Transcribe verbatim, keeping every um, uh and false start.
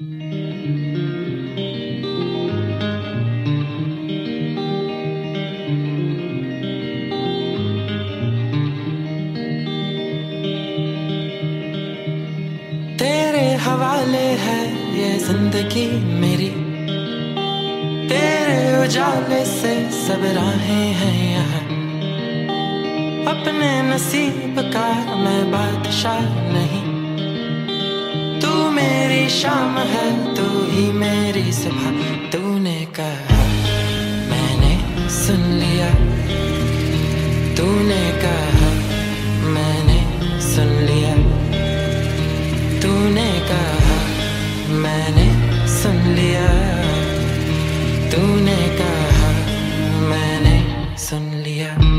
तेरे हवाले है ये जिंदगी मेरी, तेरे उजाले से सब राहें हैं यहाँ। अपने नसीब का मैं बादशाह नहीं, तू मेरी शाम है, तू ही मेरी सुबह। तूने कहा मैंने सुन लिया, तूने कहा मैंने सुन लिया, तूने कहा मैंने सुन लिया, तूने कहा मैंने सुन लिया।